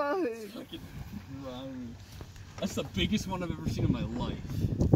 Fucking Fucking brownie. That's the biggest one I've ever seen in my life.